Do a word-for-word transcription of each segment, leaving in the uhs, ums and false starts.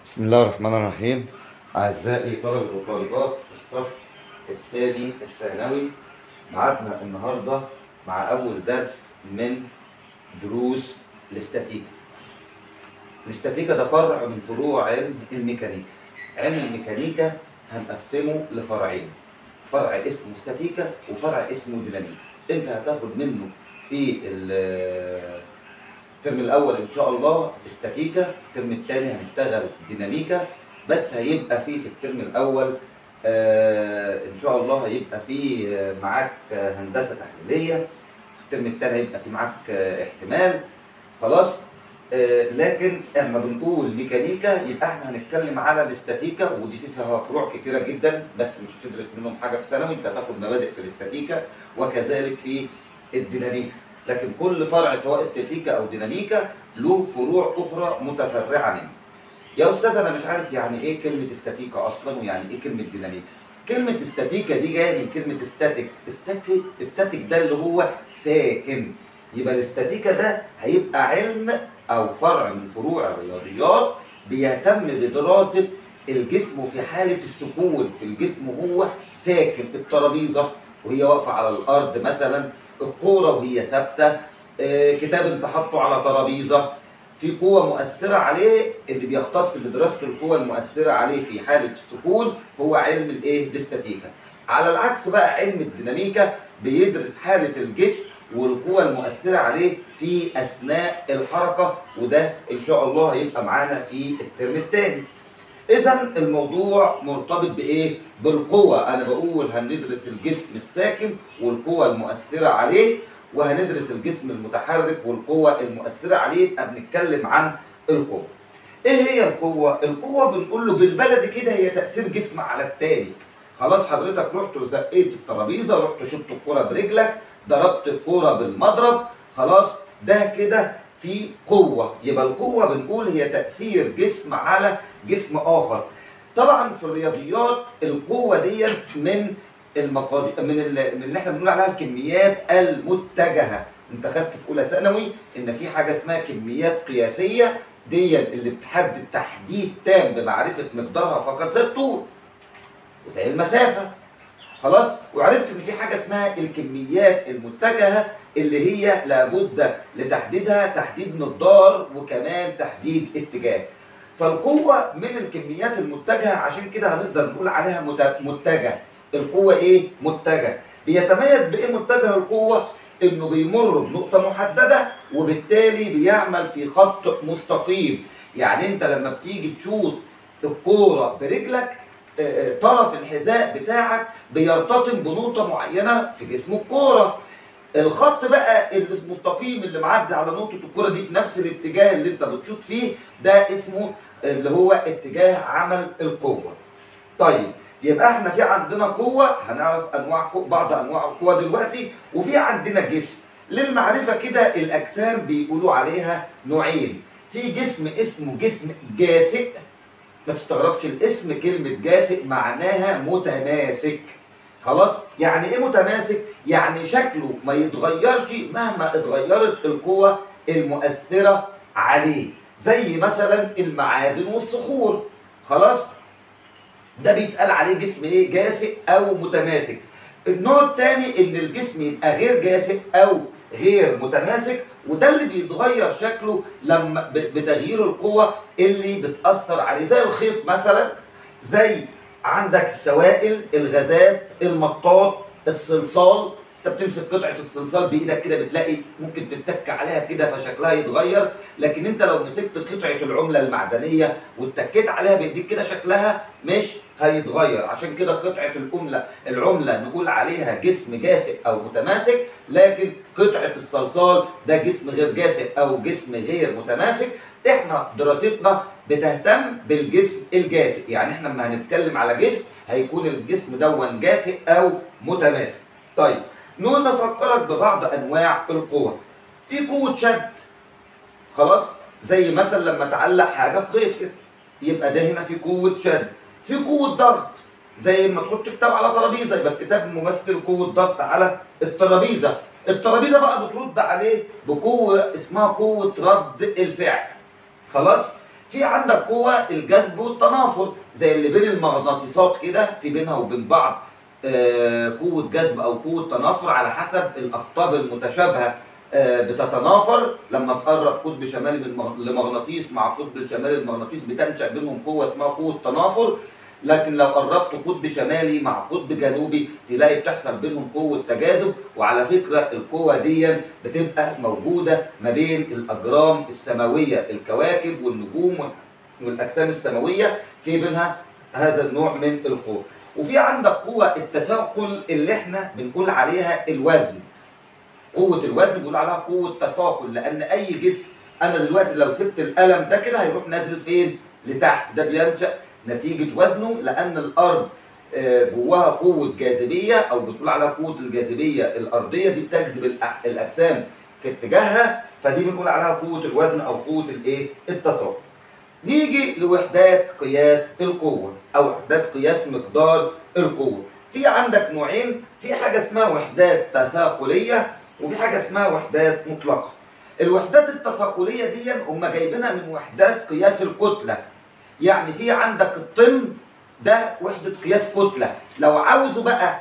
بسم الله الرحمن الرحيم. أعزائي طلبة وطالبات الصف الثاني الثانوي، معادنا النهاردة مع أول درس من دروس الاستاتيكا. الاستاتيكا ده فرع من فروع علم الميكانيكا. علم الميكانيكا هنقسمه لفرعين، فرع اسمه استاتيكا وفرع اسمه ديناميكا. أنت هتاخد منه في الترم الأول إن شاء الله استاتيكا، في الترم الثاني هنشتغل ديناميكا، بس هيبقى فيه في الترم الأول آه إن شاء الله هيبقى فيه آه معاك آه هندسة تحليلية، في الترم الثاني هيبقى فيه معاك آه احتمال. خلاص. آه لكن اما بنقول ميكانيكا يبقى احنا هنتكلم على الاستاتيكا، ودي فيها فروع كتيرة جدا، بس مش هتدرس منهم حاجة في ثانوي، انت هتاخد مبادئ في الاستاتيكا وكذلك في الديناميكا. لكن كل فرع سواء استاتيكا او ديناميكا له فروع اخرى متفرعه منه. يا استاذ انا مش عارف يعني ايه كلمه استاتيكا اصلا ويعني ايه كلمه ديناميكا. كلمه استاتيكا دي جايه من كلمه استاتيك. استاتيك استاتيك ده اللي هو ساكن. يبقى الاستاتيكا ده هيبقى علم او فرع من فروع الرياضيات بيهتم بدراسه الجسم في حاله السكون، في الجسم وهو ساكن، الترابيزه وهي واقفه على الارض مثلا، الكوره وهي ثابته، آه، كتاب انت حاطه على ترابيزه، في قوه مؤثره عليه. اللي بيختص بدراسه القوه المؤثره عليه في حاله السكون هو علم الايه؟ الاستاتيكا. على العكس بقى علم الديناميكا بيدرس حاله الجسم والقوه المؤثره عليه في اثناء الحركه، وده ان شاء الله هيبقى معانا في الترم الثاني. إذا الموضوع مرتبط بإيه؟ بالقوة. أنا بقول هندرس الجسم الساكن والقوة المؤثرة عليه، وهندرس الجسم المتحرك والقوة المؤثرة عليه، يبقى بنتكلم عن القوة. إيه هي القوة؟ القوة بنقول له بالبلدي كده هي تأثير جسم على التاني. خلاص حضرتك رحت وزقيت الترابيزة، رحت شطت الكرة برجلك، ضربت الكرة بالمضرب، خلاص ده كده في قوة. يبقى القوة بنقول هي تأثير جسم على جسم آخر. طبعا في الرياضيات القوة دي من المقادير، من اللي احنا بنقول عليها الكميات المتجهة. انت خدت في أولى ثانوي إن في حاجة اسمها كميات قياسية، دي اللي بتحدد تحديد تام بمعرفة مقدارها فقط، زي الطول وزي المسافة. خلاص. وعرفت ان في حاجه اسمها الكميات المتجهه اللي هي لابد لتحديدها تحديد مقدار وكمان تحديد اتجاه. فالقوه من الكميات المتجهه، عشان كده هنقدر نقول عليها متجه. القوه ايه؟ متجه. بيتميز بايه متجه القوه؟ انه بيمر بنقطه محدده وبالتالي بيعمل في خط مستقيم. يعني انت لما بتيجي تشوط الكوره برجلك، طرف الحذاء بتاعك بيرتطم بنقطة معينة في جسم الكورة. الخط بقى المستقيم اللي معدي على نقطة الكورة دي في نفس الاتجاه اللي انت بتشوط فيه، ده اسمه اللي هو اتجاه عمل القوة. طيب يبقى احنا في عندنا قوة، هنعرف انواع قوة، بعض انواع القوة دلوقتي، وفي عندنا جسم. للمعرفة كده الاجسام بيقولوا عليها نوعين. في جسم اسمه جسم جاسئ، ما تستغربش الاسم، كلمة جاسئ معناها متماسك. خلاص. يعني ايه متماسك؟ يعني شكله ما يتغيرش مهما اتغيرت القوة المؤثرة عليه، زي مثلا المعادن والصخور. خلاص. ده بيتقال عليه جسم ايه؟ جاسئ او متماسك. النوع الثاني ان الجسم يبقى غير جاسئ او غير متماسك، وده اللي بيتغير شكله لما بتغيير القوة اللي بتأثر عليه، زي الخيط مثلا، زي عندك السوائل، الغازات، المطاط، الصلصال. انت بتمسك قطعة الصلصال بإيدك كده بتلاقي ممكن تتك عليها كده فشكلها يتغير، لكن انت لو مسكت قطعة العملة المعدنية واتكيت عليها بإيديك كده شكلها مش هيتغير. عشان كده قطعة العملة العملة نقول عليها جسم جاسئ أو متماسك، لكن قطعة الصلصال ده جسم غير جاسئ أو جسم غير متماسك. احنا دراستنا بتهتم بالجسم الجاسئ، يعني احنا لما هنتكلم على جسم هيكون الجسم دون جاسئ أو متماسك. طيب نقول نفكرك ببعض أنواع القوة. في قوة شد، خلاص، زي مثلا لما تعلق حاجة في خيط كده، يبقى ده هنا في قوة شد. في قوة ضغط، زي ما تحط كتاب على ترابيزة، يبقى الكتاب ممثل قوة ضغط على الترابيزة. الترابيزة بقى بترد عليه بقوة اسمها قوة رد الفعل. خلاص. في عندك قوة الجذب والتنافر زي اللي بين المغناطيسات كده، في بينها وبين بعض قوة جذب أو قوة تنافر على حسب الأقطاب المتشابهة بتتنافر. لما تقرب قطب شمالي لمغناطيس مع قطب شمالي المغناطيس بتنشأ بينهم قوة اسمها قوة تنافر. لكن لو قربت قطب شمالي مع قطب جنوبي تلاقي بتحصل بينهم قوة تجاذب. وعلى فكرة القوة دي بتبقى موجودة ما بين الأجرام السماوية، الكواكب والنجوم والأجسام السماوية، في بينها هذا النوع من القوة. وفي عندك قوة التثاقل اللي احنا بنقول عليها الوزن. قوة الوزن بنقول عليها قوة تثاقل، لأن أي جسم أنا دلوقتي لو سبت القلم ده كده هيروح نازل فين؟ لتحت. ده بينشأ نتيجة وزنه، لأن الأرض جواها قوة جاذبية، أو بتقول عليها قوة الجاذبية الأرضية، دي بتجذب الأجسام في اتجاهها، فدي بنقول عليها قوة الوزن أو قوة الإيه؟ التثاقل. نيجي لوحدات قياس القوة أو وحدات قياس مقدار القوة. في عندك نوعين، في حاجة اسمها وحدات تثاقلية وفي حاجة اسمها وحدات مطلقة. الوحدات التثاقلية دي هم جايبينها من وحدات قياس الكتلة. يعني في عندك الطن ده وحدة قياس كتلة، لو عاوزه بقى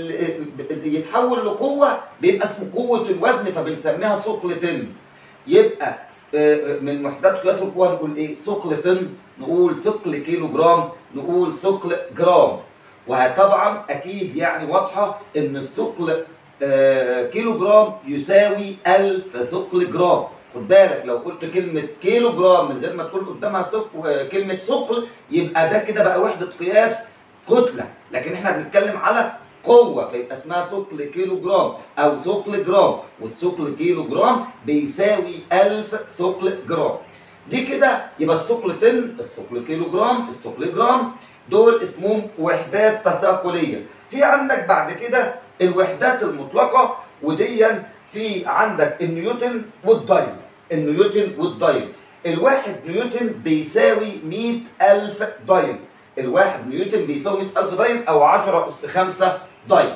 اللي يتحول لقوة بيبقى اسمه قوة الوزن، فبنسميها ثقل طن. يبقى من وحدات قياس القوة نقول ايه؟ ثقل طن، نقول ثقل كيلو جرام، نقول ثقل جرام. وطبعا اكيد يعني واضحة ان الثقل كيلو جرام يساوي ألف ثقل جرام. خد بالك لو قلت كلمة كيلو جرام من غير ما تقول قدامها ثقل كلمة ثقل يبقى ده كده بقى وحدة قياس كتلة، لكن احنا بنتكلم على قوة فيبقى اسمها ثقل كيلو جرام أو ثقل جرام، والثقل كيلو جرام بيساوي ألف ثقل جرام. دي كده يبقى الثقل طن، الثقل كيلو جرام، الثقل جرام، دول اسمهم وحدات تثاقلية. في عندك بعد كده الوحدات المطلقة، وديا في عندك النيوتن والداين. النيوتن والداين، الواحد نيوتن بيساوي مئة ألف داين. الواحد نيوتن بيساوي مئة ألف داين أو عشرة أس خمسة داين.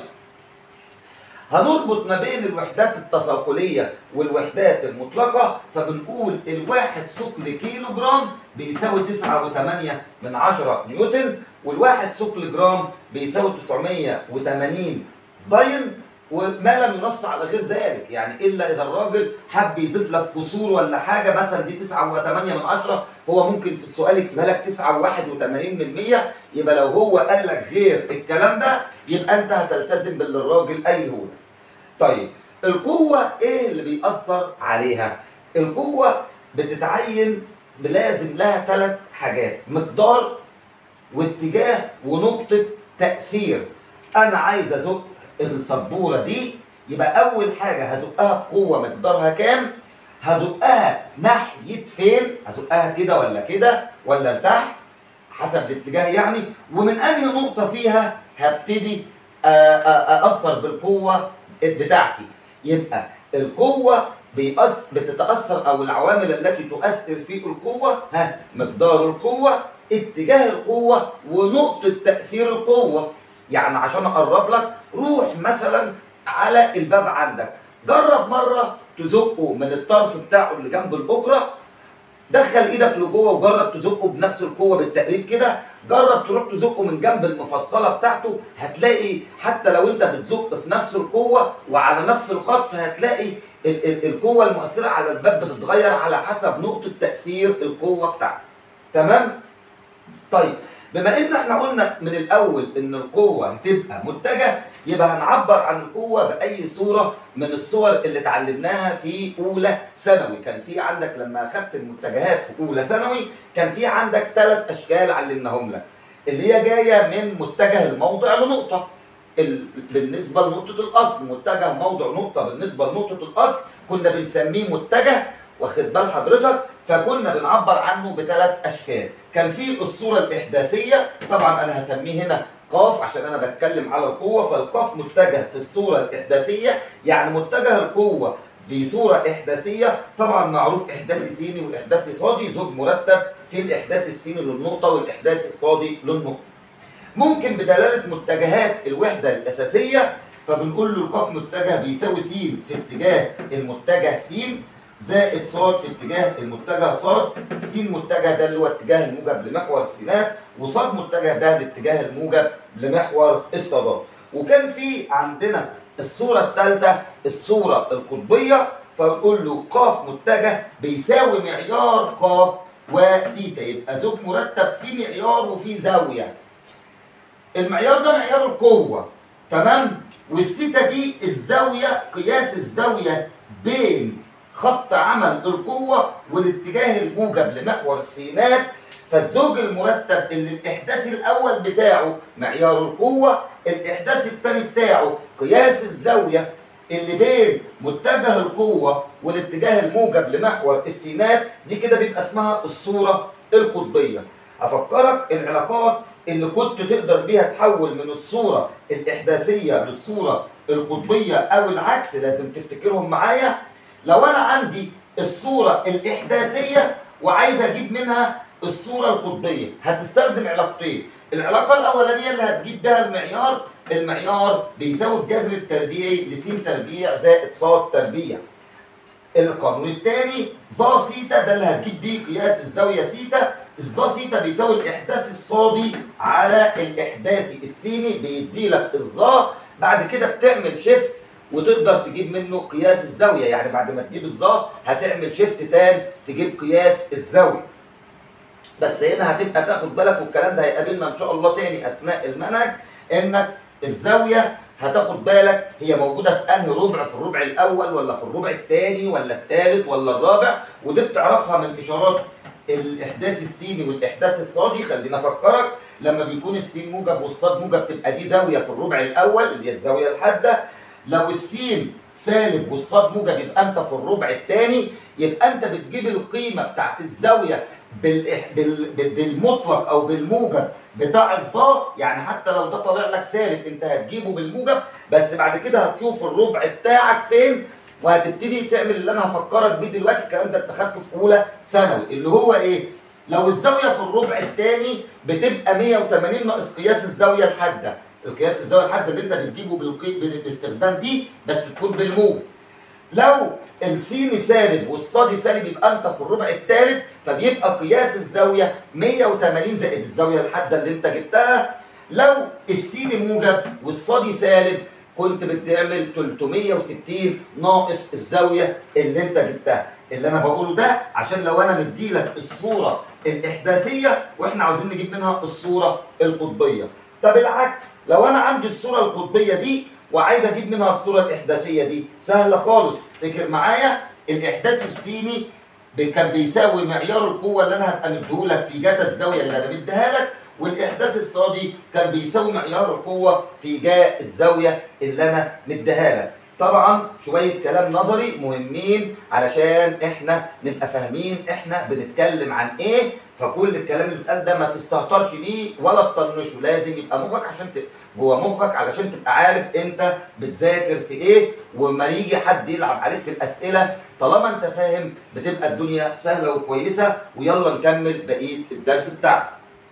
هنربط ما بين الوحدات التثاقلية والوحدات المطلقة، فبنقول الواحد ثقل كيلو جرام بيساوي تسعة وثمانية من عشرة نيوتن، والواحد ثقل جرام بيساوي تسعمئة وثمانين داين، وما لم ينص على غير ذلك، يعني الا اذا الراجل حب يضيف لك كسور ولا حاجه، مثلا دي تسعة وثمانية من عشرة، هو ممكن في السؤال يكتبها لك تسعة وواحد وثمانين من مية، يبقى لو هو قال لك غير الكلام ده يبقى انت هتلتزم باللي الراجل قايله لك. طيب القوه ايه اللي بيأثر عليها؟ القوه بتتعين بلازم لها ثلاث حاجات: مقدار واتجاه ونقطه تأثير. انا عايز ازق السبوره دي، يبقى اول حاجه هزقها بقوه مقدارها كام، هزقها ناحيه فين، هزقها كده ولا كده ولا لتحت حسب الاتجاه يعني، ومن انهي نقطه فيها هبتدي ااثر بالقوه بتاعتي. يبقى القوه بتتاثر او العوامل التي تؤثر في القوه، ها، مقدار القوه، اتجاه القوه، ونقطه تاثير القوه. يعني عشان اقرب لك، روح مثلا على الباب عندك، جرب مره تزقه من الطرف بتاعه اللي جنب الاكره، دخل ايدك لجوه وجرب تزقه بنفس القوه بالتقريب كده، جرب تروح تزقه من جنب المفصله بتاعته، هتلاقي حتى لو انت بتزق في نفس القوه وعلى نفس الخط هتلاقي ال ال القوه المؤثره على الباب بتتغير على حسب نقطه تاثير القوه بتاعته. تمام؟ طيب بما ان احنا قلنا من الاول ان القوه هتبقى متجه، يبقى هنعبر عن القوه باي صوره من الصور اللي اتعلمناها في اولى ثانوي. كان في عندك لما اخذت المتجهات في اولى ثانوي كان في عندك ثلاث اشكال علمناهم لك، اللي هي جايه من متجه الموضع لنقطه بالنسبه لنقطه الاصل، متجه موضع نقطه بالنسبه لنقطه الاصل كنا بنسميه متجه، واخد بال حضرتك؟ فكنا بنعبر عنه بثلاث اشكال. كان في الصوره الاحداثيه، طبعا انا هسميه هنا قاف عشان انا بتكلم على القوه، فالقاف متجه في الصوره الاحداثيه، يعني متجه القوه في صوره احداثيه، طبعا معروف احداثي سيني واحداثي صادي، زوج مرتب في الاحداث السيني للنقطه والاحداث الصادي للنقطه. ممكن بدلاله متجهات الوحده الاساسيه، فبنقول له القاف متجه بيساوي س في اتجاه المتجه س، زائد ص في اتجاه المتجه ص، س متجه ده اللي هو اتجاه الموجب لمحور السينات، وص متجه ده الاتجاه الموجب لمحور الصادات. وكان في عندنا الصورة الثالثة الصورة القطبية، فنقول له ق متجه بيساوي معيار ق وثيتا، يبقى زوج مرتب في معيار وفي زاوية. المعيار ده معيار القوة، تمام؟ والثيتا دي الزاوية، قياس الزاوية بين خط عمل القوة والاتجاه الموجب لمحور السينات. فالزوج المرتب اللي الإحداث الأول بتاعه معيار القوة، الإحداث الثاني بتاعه قياس الزاوية اللي بين متجه القوة والاتجاه الموجب لمحور السينات، دي كده بيبقى اسمها الصورة القطبية. أفكرك العلاقات اللي كنت تقدر بيها تحول من الصورة الإحداثية للصورة القطبية أو العكس، لازم تفتكرهم معايا. لو أنا عندي الصورة الإحداثية وعايز أجيب منها الصورة القطبية، هتستخدم علاقتين. العلاقة الأولانية اللي هتجيب بها المعيار، المعيار بيساوي الجذر التربيعي لس تربيع زائد ص تربيع. القانون الثاني ظ سيتا، ده اللي هتجيب بيه قياس الزاوية سيتا. الظ سيتا بيساوي الإحداث الصادي على الإحداثي السيني، بيدي لك الظ، بعد كده بتعمل شيفت وتقدر تجيب منه قياس الزاوية. يعني بعد ما تجيب الظ هتعمل شيفت تاني تجيب قياس الزاوية. بس هنا هتبقى تاخد بالك، والكلام ده هيقابلنا ان شاء الله تاني اثناء المنهج، انك الزاويه هتاخد بالك هي موجوده في انهي ربع، في الربع الاول ولا في الربع الثاني ولا الثالث ولا الرابع، ودي بتعرفها من اشارات الاحداث السيني والاحداث الصادي. خلينا افكرك، لما بيكون السين موجب والصاد موجب تبقى دي زاويه في الربع الاول اللي هي الزاويه الحاده. لو السين سالب والصاد موجب يبقى انت في الربع الثاني، يبقى انت بتجيب القيمه بتاعت الزاويه بالمطلق او بالموجب بتاع الظا. يعني حتى لو ده طالع لك سالب انت هتجيبه بالموجب، بس بعد كده هتشوف الربع بتاعك فين وهتبتدي تعمل اللي انا هفكرك بيه دلوقتي. الكلام ده انت خدته في اولى ثانوي، اللي هو ايه؟ لو الزاويه في الربع الثاني بتبقى مية وتمانين ناقص قياس الزاويه الحاده. القياس الزاويه الحاده اللي انت بتجيبه باستخدام دي بس تكون بالموجب. لو السين سالب والصاد سالب يبقى انت في الربع الثالث، فبيبقى قياس الزاويه مية وتمانين زائد الزاويه الحاده اللي انت جبتها. لو السين موجب والصاد سالب كنت بتعمل تلتمية وستين ناقص الزاويه اللي انت جبتها. اللي انا بقوله ده عشان لو انا مديلك الصوره الاحداثيه واحنا عاوزين نجيب منها الصوره القطبيه. طب العكس، لو انا عندي الصوره القطبيه دي وعايز اجيب منها الصوره الاحداثيه دي، سهله خالص. افتكر معايا الاحداث السيني كان بيساوي معيار القوه اللي انا هبقى مديهولك في جاتا الزاويه اللي انا مديها لك، والاحداث الصادي كان بيساوي معيار القوه في جاء الزاويه اللي انا مديها لك. طبعا شويه كلام نظري مهمين علشان احنا نبقى فاهمين احنا بنتكلم عن ايه، فكل الكلام اللي بيتقال ده ما تستهترش بيه ولا تطنشه، لازم يبقى مخك عشان ت... جوه مخك علشان تبقى عارف انت بتذاكر في ايه، وما يجي حد يلعب عليك في الاسئله طالما انت فاهم بتبقى الدنيا سهله وكويسه. ويلا نكمل بقيه الدرس بتاعنا.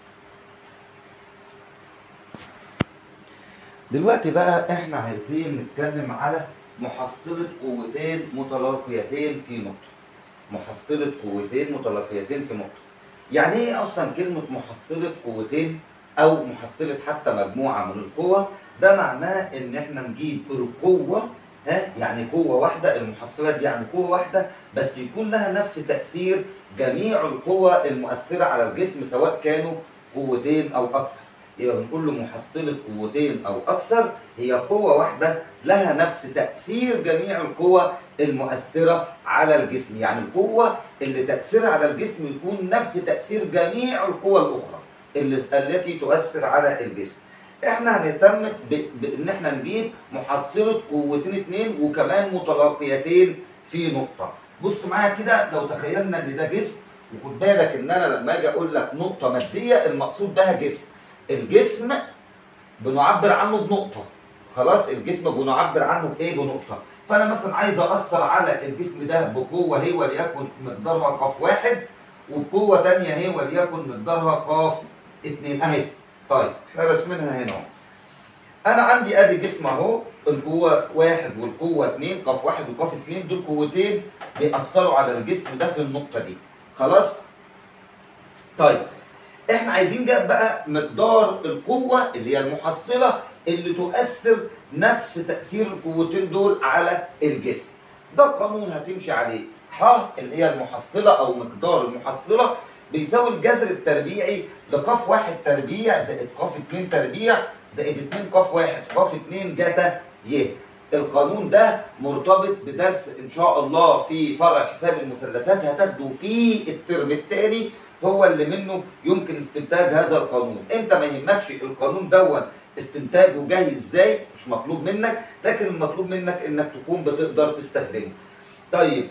دلوقتي بقى احنا عايزين نتكلم على محصله قوتين متلاقيتين في نقطه. محصله قوتين متلاقيتين في نقطه. يعني ايه اصلا كلمه محصله قوتين او محصله حتى مجموعه من القوى؟ ده معناه ان احنا نجيب القوه، ها يعني قوه واحده، المحصله دي يعني قوه واحده بس يكون لها نفس تاثير جميع القوى المؤثره على الجسم سواء كانوا قوتين او اكثر. يبقى بنقول له محصله قوتين او اكثر هي قوه واحده لها نفس تاثير جميع القوى المؤثره على الجسم. يعني القوه اللي تاثيرها على الجسم يكون نفس تاثير جميع القوى الاخرى اللي التي تؤثر على الجسم. احنا هنهتم بان احنا نجيب محصله قوتين اتنين وكمان متلاقيتين في نقطه. بص معايا كده، لو تخيلنا ان ده جسم، وخد بالك ان انا لما اجي اقول لك نقطه ماديه المقصود بها جسم. الجسم بنعبر عنه بنقطه، خلاص الجسم بنعبر عنه بايه؟ بنقطه. فانا مثلا عايز اثر على الجسم ده بقوه هي وليكن مقدارها قاف واحد، وبقوه ثانيه هي وليكن مقدارها قاف اتنين اهي. طيب احنا رسمينها هنا اهو. انا عندي ادي جسم اهو، القوه واحد والقوه اتنين، قاف واحد وقاف اتنين، دول قوتين بيأثروا على الجسم ده في النقطه دي. خلاص؟ طيب احنا عايزين جاب بقى مقدار القوه اللي هي المحصله اللي تؤثر نفس تأثير القوتين دول على الجسم. ده قانون هتمشي عليه، ح اللي هي المحصله او مقدار المحصله بيساوي الجذر التربيعي لقاف واحد تربيع زائد قاف اتنين تربيع زائد اتنين قاف واحد قاف اتنين جتا ي. القانون ده مرتبط بدرس ان شاء الله في فرع حساب المثلثات هتاخده في الترم الثاني، هو اللي منه يمكن استنتاج هذا القانون. انت ما يهمكش القانون دون استنتاجه جاي ازاي، مش مطلوب منك، لكن المطلوب منك انك تكون بتقدر تستخدمه. طيب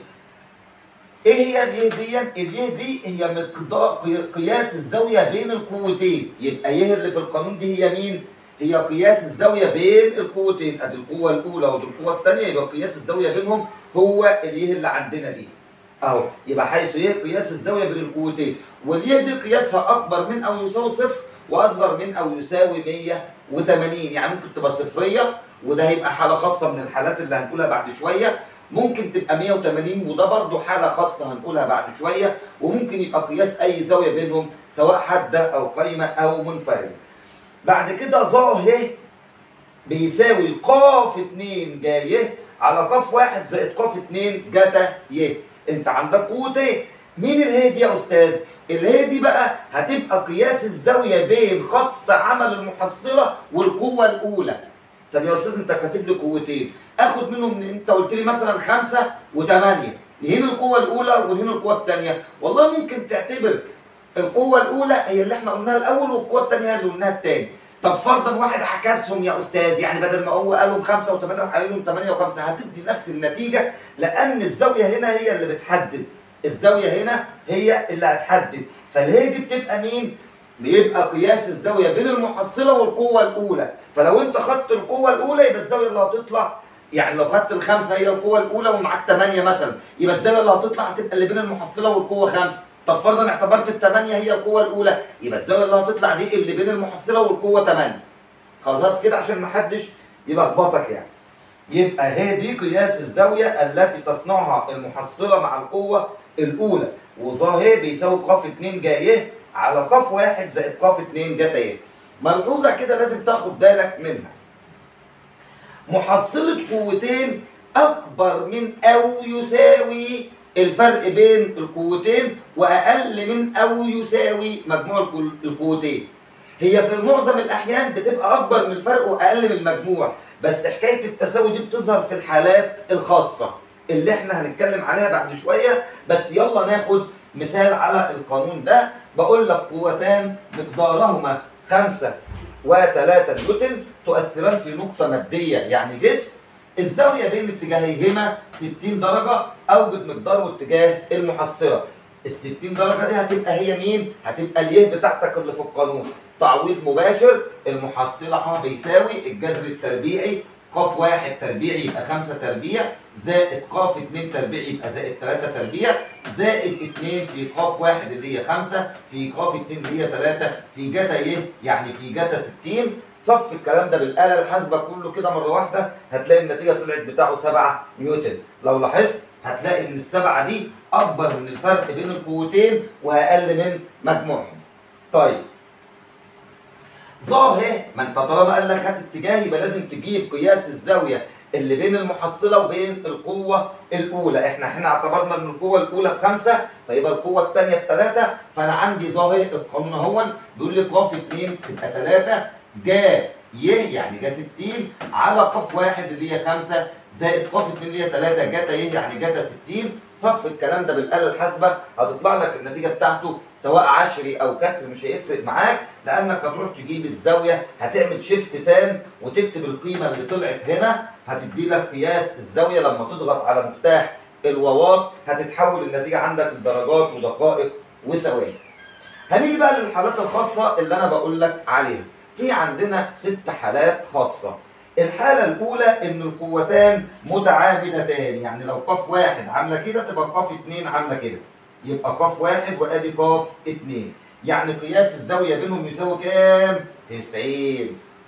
ايه هي اليه دي؟ اليه دي هي مقدار قياس الزاويه بين القوتين، يبقى يه اللي في القانون دي هي مين؟ هي قياس الزاويه بين القوتين، ادي القوه الاولى ودي القوه الثانيه، يبقى قياس الزاويه بينهم هو اليه اللي عندنا دي. اهو يبقى حيث يه قياس الزاويه بين القوتين، واليه دي قياسها اكبر من او يساوي صفر واصغر من او يساوي مية وتمانين، يعني ممكن تبقى صفريه وده هيبقى حاله خاصه من الحالات اللي هنقولها بعد شويه، ممكن تبقى مية وتمانين وده برضه حاله خاصه هنقولها بعد شويه، وممكن يبقى قياس اي زاويه بينهم سواء حاده او قايمه او منفرده. بعد كده ظ ه بيساوي قاف اتنين جا ي على قاف واحد زائد قاف اتنين جتا ي. انت عندك قوتين، مين الهي دي يا استاذ؟ الهي دي بقى هتبقى قياس الزاويه بين خط عمل المحصله والقوه الاولى. طب يا استاذ انت كاتب لي قوتين، اخد منهم من انت قلت لي مثلا خمسه وثمانيه، هنا القوه الاولى وهنا القوه الثانيه، والله ممكن تعتبر القوه الاولى هي اللي احنا قلناها الاول والقوه الثانيه هي اللي قلناها الثاني. طب فرضا واحد عكسهم يا استاذ، يعني بدل ما هو قال لهم خمسه وثمانيه وقال لهم ثمانيه وخمسه، هتدي نفس النتيجه، لان الزاويه هنا هي اللي بتحدد، الزاويه هنا هي اللي هتحدد، فالهي دي بتبقى مين؟ بيبقى قياس الزاويه بين المحصله والقوه الاولى، فلو انت خدت القوه الاولى يبقى الزاويه اللي هتطلع، يعني لو خدت الخمسه هي القوه الاولى ومعاك ثمانيه مثلا، يبقى الزاويه اللي هتطلع هتبقى اللي بين المحصله والقوه خمسه. طب فرضا اعتبرت الثمانيه هي القوه الاولى، يبقى الزاويه اللي هتطلع دي اللي بين المحصله والقوه ثمانيه. خلاص كده عشان ما حدش يلخبطك يعني. يبقى هي دي قياس الزاويه التي تصنعها المحصله مع القوه الاولى، وظ ه بيساوي قاف اتنين جا ي على قاف واحد زائد قاف اتنين جتا ي. ملحوظه كده لازم تاخد بالك منها. محصله قوتين اكبر من او يساوي الفرق بين القوتين واقل من او يساوي مجموع القوتين. هي في معظم الاحيان بتبقى اكبر من الفرق واقل من المجموع، بس حكايه التساوي دي بتظهر في الحالات الخاصه اللي احنا هنتكلم عليها بعد شويه. بس يلا ناخد مثال على القانون ده. بقول لك قوتان مقدارهما خمسة وثلاثة نيوتن تؤثران في نقطه ماديه يعني جسم، الزاويه بين اتجاهيهما ستين درجه، اوجد مقدار واتجاه المحصله. ال ستين درجه دي هتبقى هي مين؟ هتبقى اليه بتاعتك اللي في القانون. تعويض مباشر، المحصله ح بيساوي الجذر التربيعي قاف واحد تربيع يبقى خمسة تربيع زائد قاف اتنين تربيع يبقى زائد تلاتة تربيع زائد اتنين في قاف واحد اللي هي خمسة في قاف اتنين اللي هي تلاتة في جتا ي يعني في جتا ستين. صف الكلام ده بالآلة الحاسبة كله كده مرة واحدة، هتلاقي النتيجة طلعت بتاعه سبعة نيوتن. لو لاحظت هتلاقي إن السبعة دي أكبر من الفرق بين القوتين وأقل من مجموعهم. طيب ظ ه، ما انت طالما قال لك هات اتجاه يبقى لازم تجيب قياس الزاويه اللي بين المحصله وبين القوه الاولى. احنا هنا اعتبرنا ان القوه الاولى بخمسه فيبقى القوه الثانيه بثلاثه، فانا عندي ظ ه القانون اهو بيقول لي قاف اتنين تبقى تلاتة جا ي يعني جا ستين على قاف واحد اللي هي خمسة زائد قاف اتنين اللي هي تلاتة جتا ي يعني جتا ستين. صف الكلام ده بالآلة الحاسبة هتطلع لك النتيجة بتاعته سواء عشري أو كسر مش هيفرق معاك، لأنك هتروح تجيب الزاوية هتعمل شيفت تان وتكتب القيمة اللي طلعت هنا، هتدي لك قياس الزاوية لما تضغط على مفتاح الواوات هتتحول النتيجة عندك لدرجات ودقائق وثواني. هنيجي بقى للحالات الخاصة اللي أنا بقول لك عليها. في عندنا ست حالات خاصة. الحالة الأولى إن القوتان متعامدتان، يعني لو قاف واحد عاملة كده تبقى قاف اتنين عاملة كده، يبقى قاف واحد وأدي قاف اتنين، يعني قياس الزاوية بينهم يساوي كام؟ تسعين.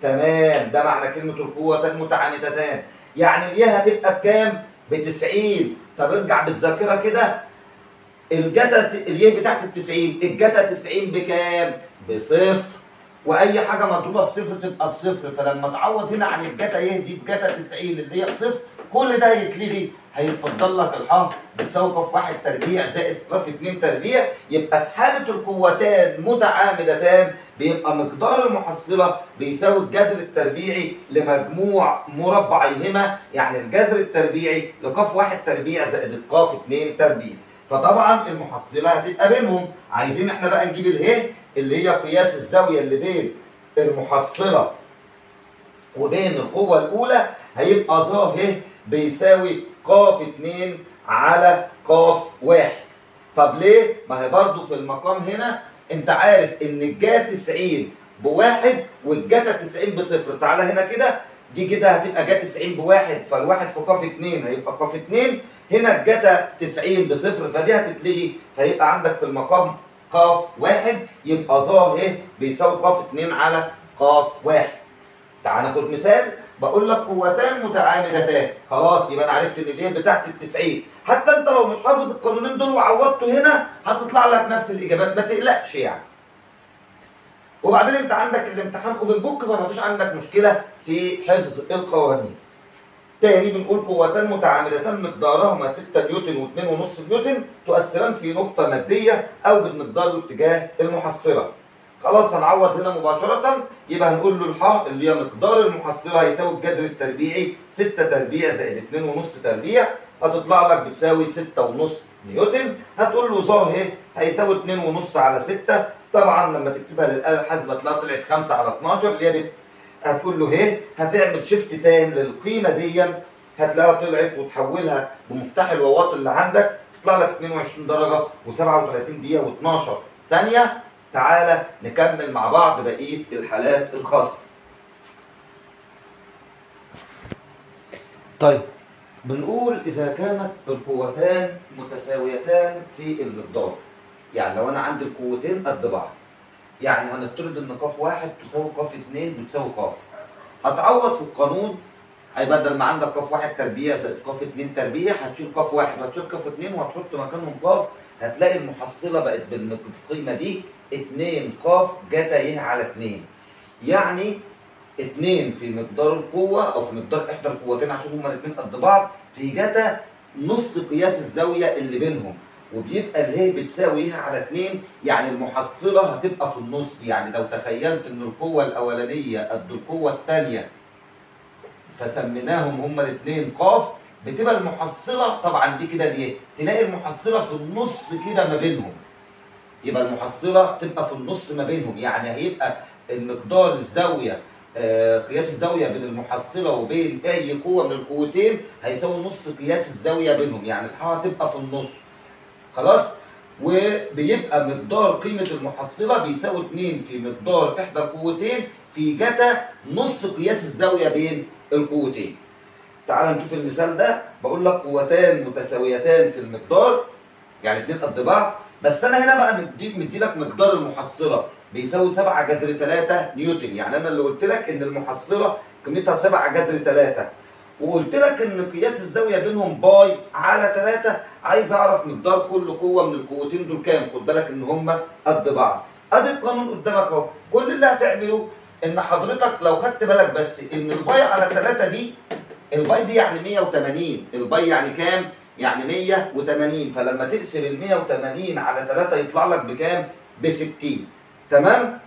تمام، ده معنى كلمة القوتان متعامدتان. يعني الياء هتبقى بكام؟ ب تسعين. طب ارجع بالذاكرة كده، الجتا الياء بتاعت ال تسعين، الجتا تسعين بكام؟ بصفر. واي حاجه مضروبه في صفر تبقى بصفر، فلما تعوض هنا عن الجتا يه دي الجتا تسعين اللي هي بصفر، كل ده هيتلغي، هيتفضل لك الحاء بتساوي ق واحد تربيع زائد ق اتنين تربيع. يبقى في حاله القوتان متعامدتان بيبقى مقدار المحصله بيساوي الجذر التربيعي لمجموع مربعيهما، يعني الجذر التربيعي لق واحد تربيع زائد ق اتنين تربيع. فطبعا المحصله هتبقى بينهم. عايزين احنا بقى نجيب اله اللي هي قياس الزاويه اللي بين المحصله وبين القوه الاولى، هيبقى ظ ه بيساوي ق اتنين على ق واحد. طب ليه؟ ما هي برضه في المقام هنا انت عارف ان الجا تسعين بواحد والجتا تسعين بصفر. تعالى هنا كده، دي كده هتبقى جا تسعين بواحد، فالواحد في ق اتنين هيبقى ق اتنين، هنا الجتا تسعين بصفر فدي هتتلغي، فيبقى عندك في المقام ق واحد، يبقى ظ ه بيساوي ق اتنين على ق واحد. تعال ناخد مثال، بقول لك قوتان متعامدتان، خلاص يبقى انا عرفت ان الايه بتاعت ال تسعين، حتى انت لو مش حافظ القانونين دول وعوضته هنا هتطلع لك نفس الاجابات، ما تقلقش يعني. وبعدين انت عندك الامتحان اوبن بوك، فما فيش عندك مشكله في حفظ القوانين. تاني بنقول قوتان متعامدتان مقدارهما ستة نيوتن واثنين ونص نيوتن تؤثران في نقطة مادية أو بالمقدار واتجاه المحصلة. خلاص هنعوض هنا مباشرة، يبقى هنقول له الحاء اللي هي مقدار المحصلة هيساوي الجذر التربيعي ستة تربيع زائد اثنين ونص تربيع، هتطلع لك بتساوي ستة ونص نيوتن. هتقول له ظ ه هيساوي اثنين ونص على ستة، طبعا لما تكتبها للآلة الحاسبة تلاقيها طلعت خمسة على اتناشر اللي هي هتقول له ه، هتعمل شيفت تان للقيمه دي، هتلاقيها طلعت وتحولها بمفتاح الواوات اللي عندك تطلع لك اتنين وعشرين درجه وسبعة وتلاتين دقيقه واتناشر ثانيه. تعالى نكمل مع بعض بقيه الحالات الخاصه. طيب بنقول اذا كانت القوتان متساويتان في المقدار، يعني لو انا عندي القوتين قد بعض، يعني هنفترض ان ق واحد تساوي ق اتنين بتساوي ق، هتعوض في القانون، هيبقى بدل ما عندك ق واحد تربيع زائد ق اتنين تربيع هتشيل ق واحد وهتشيل ق اتنين وهتحط مكانهم ق، هتلاقي المحصله بقت بالقيمه دي اتنين ق جتا ي على اتنين، يعني اتنين في مقدار القوه او في مقدار احدى القوتين عشان هما الاثنين قد بعض في جتا نص قياس الزاويه اللي بينهم، وبيبقى اللي هي بتساوي على اتنين، يعني المحصله هتبقى في النص. يعني لو تخيلت ان القوه الاولانيه قد القوه الثانيه فسميناهم هما الاثنين ق، بتبقى المحصله طبعا دي كده ليه؟ تلاقي المحصله في النص كده ما بينهم، يبقى المحصله تبقى في النص ما بينهم، يعني هيبقى المقدار الزاويه آه قياس الزاويه بين المحصله وبين اي قوه من القوتين هيساوي نص قياس الزاويه بينهم، يعني الحاء هتبقى في النص. خلاص؟ وبيبقى مقدار قيمة المحصلة بيساوي اتنين في مقدار إحدى القوتين في جتا نص قياس الزاوية بين القوتين. تعال نشوف المثال ده، بقول لك قوتان متساويتان في المقدار، يعني اتنين قد بعض، بس أنا هنا بقى مدي, مدي لك مقدار المحصلة بيساوي سبعة جذر تلاتة نيوتن، يعني أنا اللي قلت لك إن المحصلة قيمتها سبعة جذر تلاتة، وقلت لك ان قياس الزاويه بينهم باي على تلاتة، عايز اعرف مقدار كل قوه من القوتين دول كام، خد بالك ان هم قد بعض. ادي القانون قدامك اهو، كل اللي هتعمله ان حضرتك لو خدت بالك بس ان الباي على تلاتة دي، الباي دي يعني مية وتمانين، الباي يعني كام؟ يعني مية وتمانين، فلما تقسم ال مية وتمانين على تلاتة يطلع لك بكام؟ ب ستين. تمام؟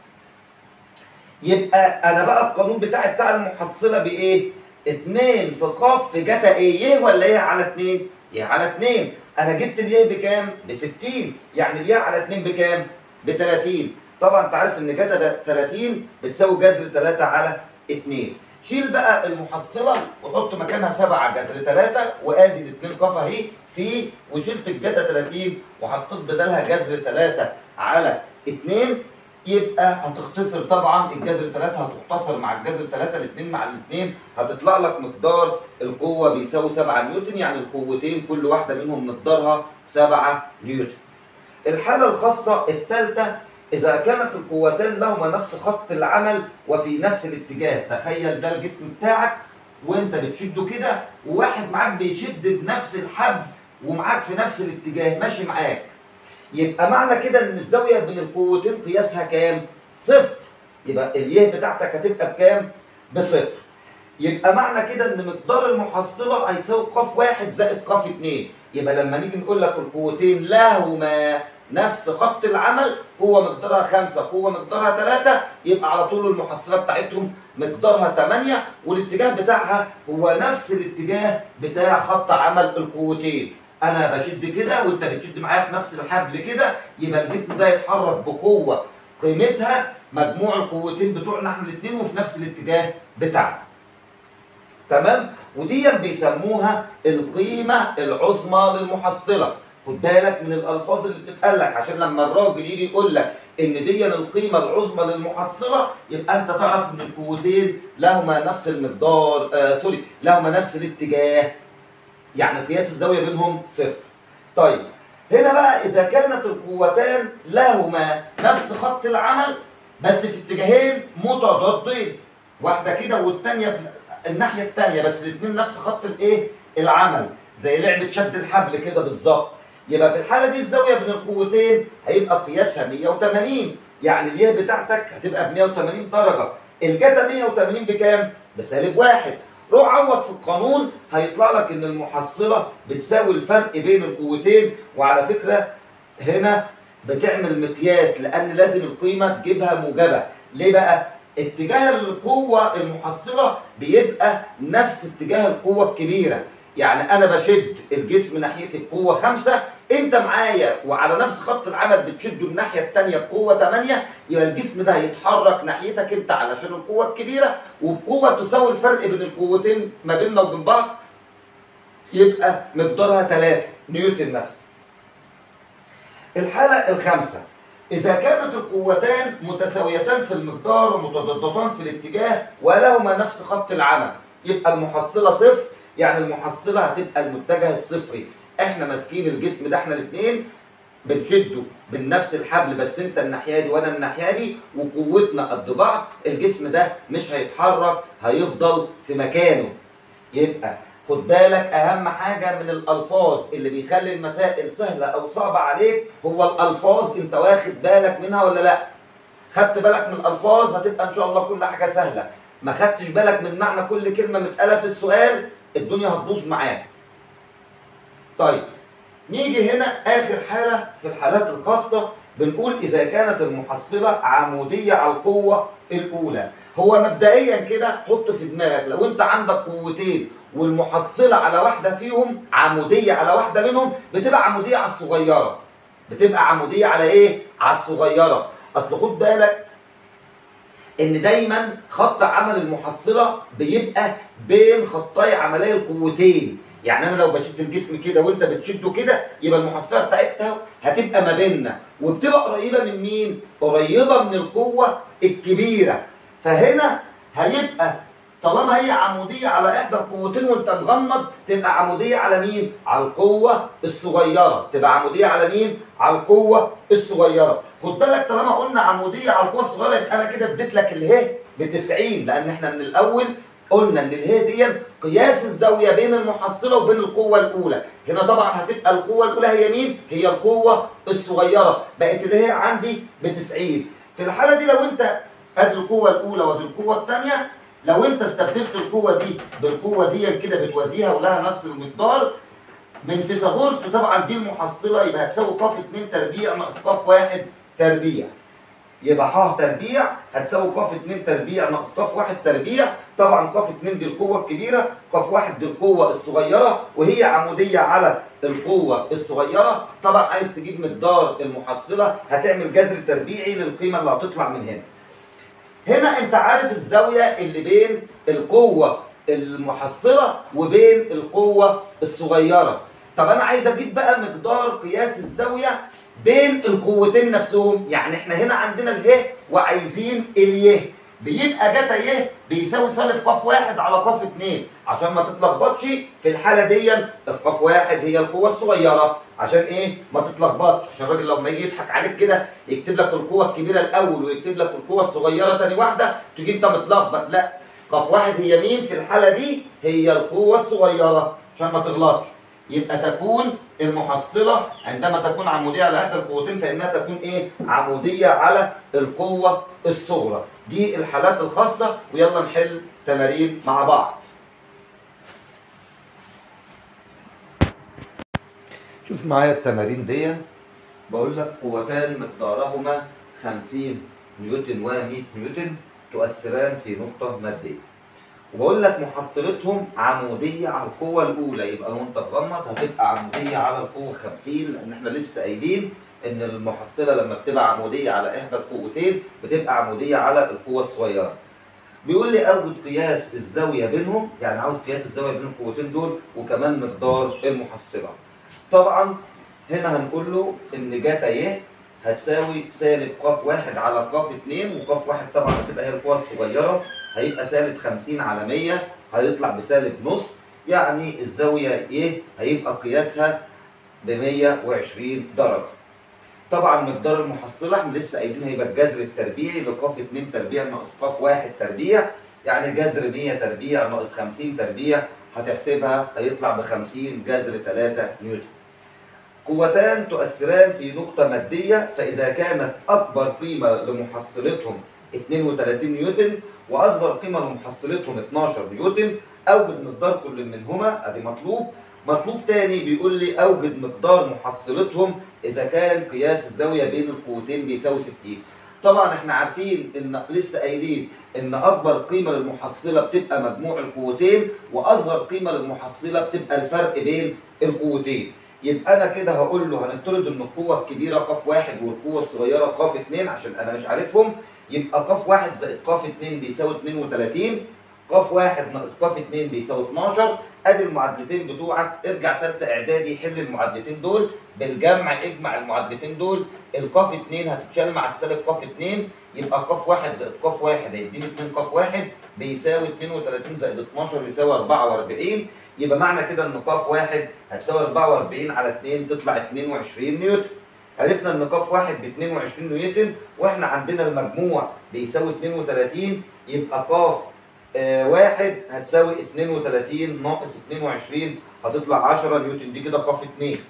يبقى انا بقى القانون بتاعي بتاع المحصله بايه؟ اتنين في ق في جتا ايه؟ ي ولا ايه على اتنين؟ ي على اتنين. انا جبت اليه بكام؟ ب ستين، يعني اليه على اتنين بكام؟ ب تلاتين. طبعا انت عارف ان جتا ده تلاتين بتساوي جذر تلاتة على اتنين. شيل بقى المحصله وحط مكانها سبعة جذر تلاتة، وادي الاتنين ق اهي في، وشلت الجتا تلاتين وحطيت بدلها جذر تلاتة على اتنين، يبقى هتختصر طبعا الجذر تلاتة، هتختصر مع الجذر تلاتة الاثنين مع الاثنين، هتطلع لك مقدار القوه بيساوي سبعة نيوتن، يعني القوتين كل واحده منهم مقدارها سبعة نيوتن. الحاله الخاصه الثالثه إذا كانت القوتان لهما نفس خط العمل وفي نفس الاتجاه. تخيل ده الجسم بتاعك وانت بتشده كده، وواحد معاك بيشد بنفس الحبل ومعاك في نفس الاتجاه ماشي معاك، يبقى معنى كده ان الزاويه بين القوتين قياسها كام؟ صفر. يبقى اليه بتاعتك هتبقى بكام؟ بصفر. يبقى معنى كده ان مقدار المحصله هيساوي ق واحد زائد ق اتنين. يبقى لما نيجي نقول لك القوتين لهما نفس خط العمل، قوه مقدارها خمسة قوه مقدارها ثلاثة، يبقى على طول المحصله بتاعتهم مقدارها ثمانية، والاتجاه بتاعها هو نفس الاتجاه بتاع خط عمل القوتين. انا بشد كده وانت بتشد معايا في نفس الحبل كده، يبقى الجسم ده يتحرك بقوه قيمتها مجموع القوتين بتوعنا احنا الاثنين وفي نفس الاتجاه بتاعنا. تمام؟ ودي بيسموها القيمه العظمى للمحصله. خد بالك من الالفاظ اللي بتتقال لك، عشان لما الراجل يجي يقول لك ان دي القيمه العظمى للمحصله، يبقى انت تعرف ان القوتين لهما نفس المقدار، آه سوري لهما نفس الاتجاه، يعني قياس الزاويه بينهم صفر. طيب هنا بقى اذا كانت القوتان لهما نفس خط العمل بس في اتجاهين متضادين، واحده كده والثانيه في الناحيه الثانيه، بس الاثنين نفس خط الايه؟ العمل، زي لعبه شد الحبل كده بالظبط. يبقى في الحاله دي الزاويه بين القوتين هيبقى قياسها مية وتمانين، يعني اليه بتاعتك هتبقى ب مية وتمانين درجه. الجتا مية وتمانين بكام؟ بسالب واحد. روح عوض في القانون هيطلع لك ان المحصله بتساوي الفرق بين القوتين. وعلى فكره هنا بتعمل مقياس، لان لازم القيمه تجيبها موجبه. ليه بقى؟ اتجاه القوه المحصله بيبقى نفس اتجاه القوه الكبيره. يعني انا بشد الجسم ناحيه القوه خمسة، انت معايا وعلى نفس خط العمل بتشده الناحيه الثانيه بقوه ثمانية، يبقى الجسم ده هيتحرك ناحيتك انت علشان القوه الكبيره، وبقوه تساوي الفرق بين القوتين ما بيننا وبين بعض، يبقى مقدارها ثلاثة نيوتن مثلا. الحاله الخامسه، إذا كانت القوتان متساويتان في المقدار ومتضادتان في الاتجاه ولهما نفس خط العمل، يبقى المحصله صفر. يعني المحصله هتبقى المتجه الصفري. احنا ماسكين الجسم ده احنا الاثنين بنشده بنفس الحبل، بس انت الناحيه دي وانا الناحيه دي، وقوتنا قد بعض، الجسم ده مش هيتحرك، هيفضل في مكانه. يبقى خد بالك اهم حاجه من الالفاظ اللي بيخلي المسائل سهله او صعبه عليك هو الالفاظ. انت واخد بالك منها ولا لا؟ خدت بالك من الالفاظ هتبقى ان شاء الله كل حاجه سهله. ما خدتش بالك من معنى كل كلمه متقاله في السؤال، الدنيا هتبوظ معاك. طيب نيجي هنا اخر حاله في الحالات الخاصه، بنقول اذا كانت المحصله عموديه على القوه الاولى. هو مبدئيا كده حط في دماغك لو انت عندك قوتين والمحصله على واحده فيهم عموديه على واحده منهم، بتبقى عموديه على الصغيره. بتبقى عموديه على ايه؟ على الصغيره. اصل خد بالك ان دايما خط عمل المحصله بيبقى بين خطي عمليه القوتين. يعني انا لو بشد الجسم كده وانت بتشده كده، يبقى المحصله بتاعتها هتبقى ما بيننا، وبتبقى قريبه من مين؟ قريبه من القوه الكبيره. فهنا هيبقى طالما هي عموديه على احدى القوتين وانت مغمض، تبقى عموديه على مين؟ على القوه الصغيره. تبقى عموديه على مين؟ على القوه الصغيره. خد بالك طالما قلنا عموديه على القوه الصغيره، يبقى انا كده اديت لك اله ب تسعين، لان احنا من الاول قلنا ان اله دي قياس الزاويه بين المحصله وبين القوه الاولى. هنا طبعا هتبقى القوه الاولى هي مين؟ هي القوه الصغيره. بقت اله عندي ب تسعين. في الحاله دي لو انت ادي القوه الاولى وادي القوه الثانيه، لو انت استبدلت القوه دي بالقوه دي كده بتوازيها ولها نفس المقدار من فيثاغورس، طبعا دي المحصله يبقى هتساوي ق اتنين تربيع ناقص ق واحد تربيع. يبقى ح تربيع هتساوي ق اتنين تربيع ناقص ق واحد تربيع. طبعا ق اتنين دي القوه الكبيره، ق واحد دي القوه الصغيره، وهي عموديه على القوه الصغيره. طبعا عايز تجيب مقدار المحصله، هتعمل جذر تربيعي للقيمه اللي هتطلع من هنا. هنا انت عارف الزاويه اللي بين القوه المحصله وبين القوه الصغيره. طب انا عايز اجيب بقى مقدار قياس الزاويه بين القوتين نفسهم. يعني احنا هنا عندنا اله وعايزين اليه. بيبقى جتا ي بيساوي سالب ق واحد على ق اتنين، عشان ما تتلخبطش في الحاله دي الق واحد هي القوه الصغيره، عشان ايه؟ ما تتلخبطش، عشان الراجل لما يجي يضحك عليك كده يكتب لك القوه الكبيره الاول ويكتب لك القوه الصغيره ثاني واحده تيجي انت متلخبط. لا، ق واحد هي مين في الحاله دي؟ هي القوه الصغيره عشان ما تغلطش. يبقى تكون المحصلة عندما تكون عمودية على إحدى القوتين فإنها تكون إيه؟ عمودية على القوة الصغرى. دي الحالات الخاصة، ويلا نحل تمارين مع بعض. شوف معايا التمارين دي، بقول لك قوتان مقدارهما خمسين نيوتن ومئة نيوتن تؤثران في نقطة مادية. وبقول لك محصلتهم عموديه على القوه الاولى، يبقى لو انت تغمض هتبقى عموديه على القوه خمسين، لان احنا لسه قايلين ان المحصله لما بتبقى عموديه على احدى القوتين بتبقى عموديه على القوه الصغيره. بيقول لي اوجد قياس الزاويه بينهم، يعني عاوز قياس الزاويه بين القوتين دول وكمان مقدار المحصله. طبعا هنا هنقول له ان جتا ي هتساوي سالب ق واحد على ق اتنين، وق واحد طبعا هتبقى هي القوه الصغيره، هيبقى سالب خمسين على مية هيطلع بسالب نص، يعني الزاويه ي هيبقى قياسها ب مية وعشرين درجه. طبعا مقدار المحصله احنا لسه قايلين هيبقى الجذر التربيعي لق اتنين تربيع ناقص ق واحد تربيع، يعني جذر مية تربيع ناقص خمسين تربيع، هتحسبها هيطلع ب خمسين جذر تلاتة نيوتن. قوتان تؤثران في نقطة مادية، فإذا كانت أكبر قيمة لمحصلتهم اتنين وتلاتين نيوتن وأصغر قيمة لمحصلتهم اتناشر نيوتن، أوجد مقدار كل منهما، أدي مطلوب. مطلوب تاني بيقول لي أوجد مقدار محصلتهم إذا كان قياس الزاوية بين القوتين بيساوي ستين. طبعا احنا عارفين ان لسه قايلين ان اكبر قيمه للمحصله بتبقى مجموع القوتين، واصغر قيمه للمحصله بتبقى الفرق بين القوتين. يبقى انا كده هقول له هنفترض ان القوه الكبيره ق واحد والقوه الصغيره ق اتنين عشان انا مش عارفهم، يبقى ق واحد زائد ق اتنين بيساوي اتنين وتلاتين، ق واحد ناقص ق اتنين بيساوي اتناشر. ادي المعادلتين بتوعك، ارجع ثالثه اعدادي حل المعادلتين دول بالجمع، اجمع المعادلتين دول، الق اتنين هتتشال مع السالب ق اتنين، يبقى ق واحد زائد ق واحد هيديني اتنين ق واحد بيساوي اتنين وتلاتين زائد اتناشر بيساوي اربعة واربعين. يبقى معنى كده ان ق واحد هتساوي اربعة واربعين على اتنين تطلع اتنين وعشرين نيوتن. عرفنا ان ق واحد ب اتنين وعشرين نيوتن، واحنا عندنا المجموع بيساوي اتنين وتلاتين، يبقى ق آه واحد هتساوي اتنين وتلاتين ناقص اتنين وعشرين هتطلع عشرة نيوتن، دي كده ق اتنين،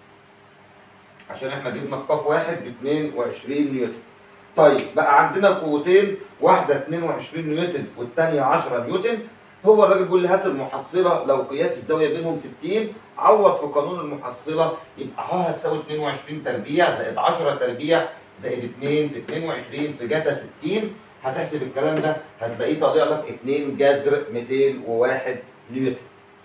عشان احنا جبنا ق واحد ب اتنين وعشرين نيوتن. طيب بقى عندنا القوتين، واحده اتنين وعشرين نيوتن والثانيه عشرة نيوتن. هو الراجل بيقول لي هات المحصله لو قياس الزاويه بينهم ستين، عوض في قانون المحصله، يبقى ه هتساوي اتنين وعشرين تربيع زائد عشرة تربيع زائد اتنين في اتنين وعشرين في جتا ستين. هتحسب الكلام ده هتلاقيه طالع لك اتنين جذر ميتين وواحد نيوتن.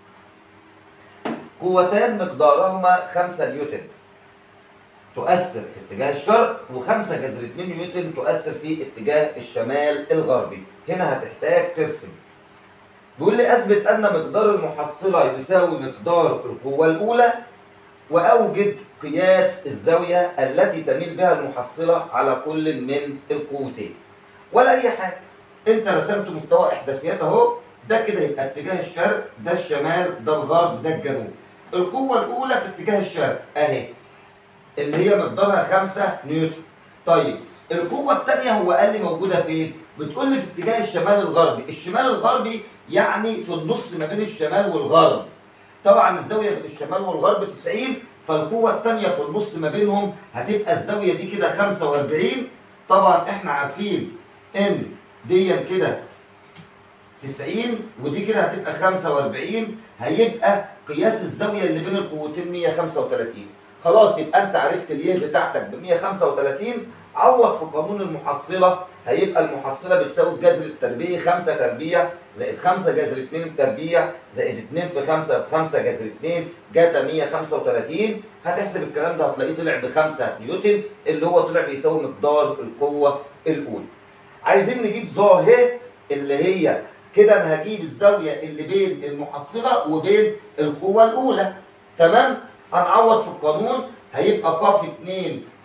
قوتان مقدارهما خمسة نيوتن تؤثر في اتجاه الشرق، وخمسة جذر اتنين نيوتن تؤثر في اتجاه الشمال الغربي. هنا هتحتاج ترسم. بيقول لي اثبت ان مقدار المحصله يساوي مقدار القوه الاولى، واوجد قياس الزاويه التي تميل بها المحصله على كل من القوتين. ولا اي حاجه، انت رسمت مستوى احداثيات اهو، ده كده يبقى اتجاه الشرق، ده الشمال، ده الغرب، ده الجنوب. القوه الاولى في اتجاه الشرق اهي اللي هي مقدارها خمسة نيوتن. طيب القوه الثانيه هو قال لي موجوده فين؟ بتقول لي في اتجاه الشمال الغربي. الشمال الغربي يعني في النص ما بين الشمال والغرب. طبعا الزاويه بين الشمال والغرب تسعين، فالقوه الثانيه في النص ما بينهم هتبقى الزاويه دي كده خمسة واربعين. طبعا احنا عارفين ان دي كده تسعين ودي كده هتبقى خمسة واربعين، هيبقى قياس الزاويه اللي بين القوتين مية وخمسة وتلاتين. خلاص يبقى انت عرفت اليه بتاعتك ب مية وخمسة وتلاتين، عوض في قانون المحصله، هيبقى المحصله بتساوي الجذر التربيعي خمسة تربيع زائد خمسة جذر اتنين تربيع زائد اتنين في خمسة في خمسة جذر اتنين جاتا مية وخمسة وتلاتين. هتحسب الكلام ده هتلاقيه طلع ب خمسة نيوتن، اللي هو طلع بيساوي مقدار القوه الاولى. عايزين نجيب ظاهر اللي هي كده، انا هجيب الزاويه اللي بين المحصله وبين القوه الاولى. تمام؟ هنعوض في القانون، هيبقى ق اتنين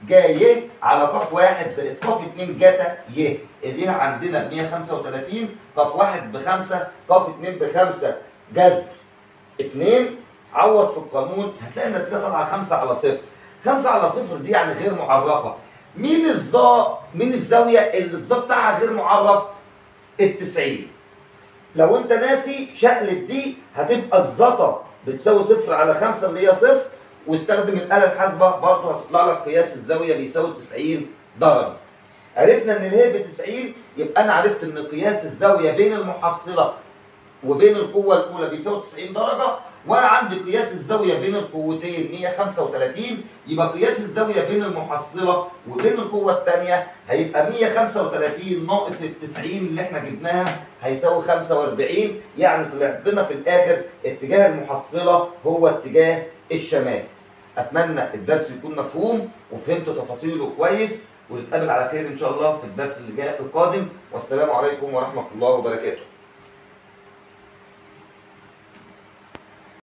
جا ي على ق واحد زائد ق اتنين جتا ي. اللي عندنا ب مية وخمسة وتلاتين، ق واحد بخمسة، ق اتنين بخمسة، جذر اتنين. عوض في القانون هتلاقي النتيجه طالعه خمسة على صفر. خمسة على صفر دي يعني غير معرفه. مين الظا مين الزاويه اللي الظا بتاعها غير معرف؟ التسعين. لو انت ناسي شقلب دي، هتبقى الزتا بتساوي صفر على خمسة اللي هي صفر، واستخدم الآلة الحاسبة برضه هتطلع لك قياس الزاوية بيساوي تسعين درجة. عرفنا ان اللي هي ب تسعين، يبقى انا عرفت ان قياس الزاوية بين المحصلة وبين القوة الأولى بيساوي تسعين درجة، وانا عندي قياس الزاوية بين القوتين مية وخمسة وتلاتين، يبقى قياس الزاوية بين المحصلة وبين القوة الثانية هيبقى مية وخمسة وتلاتين ناقص ال تسعين اللي احنا جبناها هيساوي خمسة وأربعين، يعني طلع لنا في الآخر اتجاه المحصلة هو اتجاه الشمال. أتمنى الدرس يكون مفهوم وفهمتوا تفاصيله كويس، ونتقابل على خير إن شاء الله في الدرس اللي جاي القادم، والسلام عليكم ورحمة الله وبركاته.